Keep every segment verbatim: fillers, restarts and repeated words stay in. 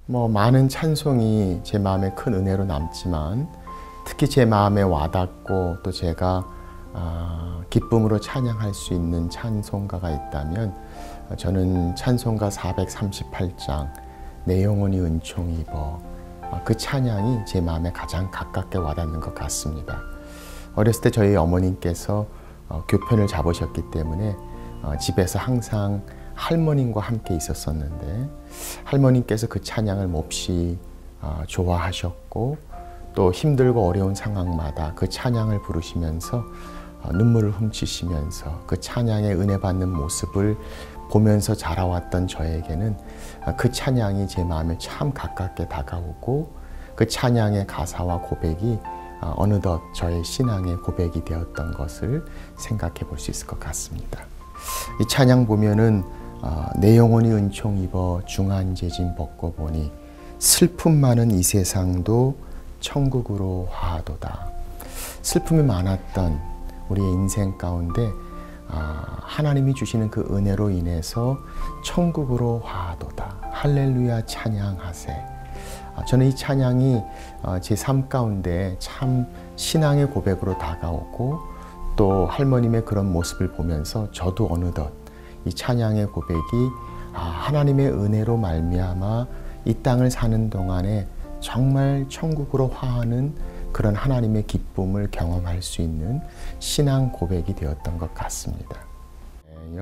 뭐 많은 찬송이 제 마음에 큰 은혜로 남지만 특히 제 마음에 와닿고 또 제가 아, 기쁨으로 찬양할 수 있는 찬송가가 있다면 저는 찬송가 사백삼십팔 장 내 영혼이 은총 입어, 그 찬양이 제 마음에 가장 가깝게 와닿는 것 같습니다. 어렸을 때 저희 어머님께서 어, 교편을 잡으셨기 때문에 어, 집에서 항상 할머님과 함께 있었었는데 할머님께서 그 찬양을 몹시 어, 좋아하셨고 또 힘들고 어려운 상황마다 그 찬양을 부르시면서 어, 눈물을 훔치시면서 그 찬양에 은혜 받는 모습을 보면서 자라왔던 저에게는 어, 그 찬양이 제 마음에 참 가깝게 다가오고 그 찬양의 가사와 고백이 어, 어느덧 저의 신앙의 고백이 되었던 것을 생각해 볼 수 있을 것 같습니다. 이 찬양 보면은 어, 내 영혼이 은총 입어 중한 재짐 벗고 보니 슬픔 많은 이 세상도 천국으로 화하도다. 슬픔이 많았던 우리의 인생 가운데 아, 하나님이 주시는 그 은혜로 인해서 천국으로 화하도다. 할렐루야 찬양하세. 아, 저는 이 찬양이 어, 제 삶 가운데 참 신앙의 고백으로 다가오고 또 할머님의 그런 모습을 보면서 저도 어느덧 이 찬양의 고백이 아, 하나님의 은혜로 말미암아 이 땅을 사는 동안에 정말 천국으로 화하는 그런 하나님의 기쁨을 경험할 수 있는 신앙 고백이 되었던 것 같습니다. 내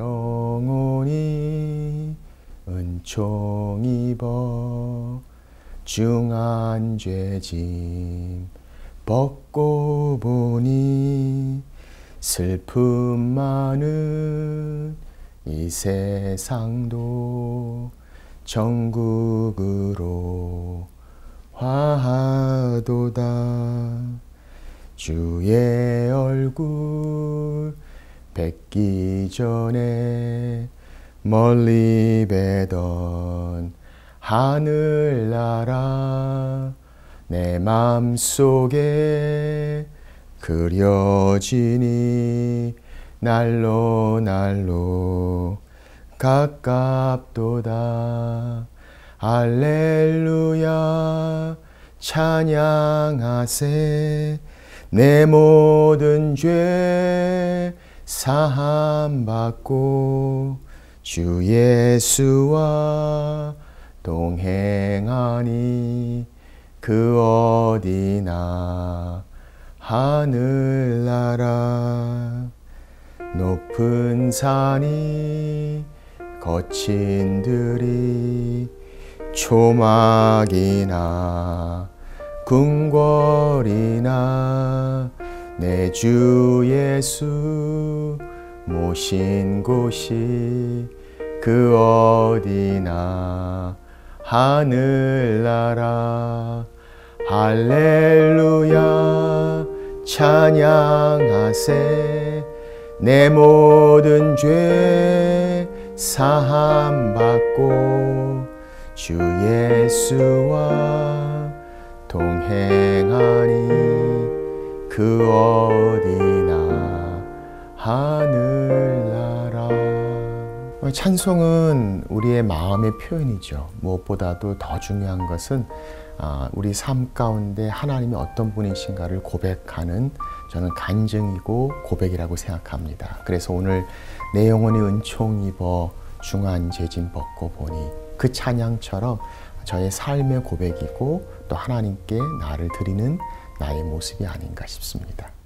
영혼이 은총 입어 중한 죄짐 벗고 보니 슬픔 많은 이 세상도 천국으로 화하도다. 주의 얼굴 뵙기 전에 멀리 뵈던 하늘나라 내 맘속에 그려지니 날로 날로 가깝도다. 할렐루야 찬양하세. 내 모든 죄 사함받고 주 예수와 동행하니 그 어디나 하늘나라. 높은 산이 거친 들이 초막이나 궁궐이나 내 주 예수 모신 곳이 그 어디나 하늘나라. 할렐루야 찬양하세. 내 모든 죄 사함받고 주 예수와 동행하니 그 어디나 하늘나라. 찬송은 우리의 마음의 표현이죠. 무엇보다도 더 중요한 것은 우리 삶 가운데 하나님이 어떤 분이신가를 고백하는 저는 간증이고 고백이라고 생각합니다. 그래서 오늘 내 영혼이 은총 입어 중한 죄짐 벗고 보니 그 찬양처럼 저의 삶의 고백이고 또 하나님께 나를 드리는 나의 모습이 아닌가 싶습니다.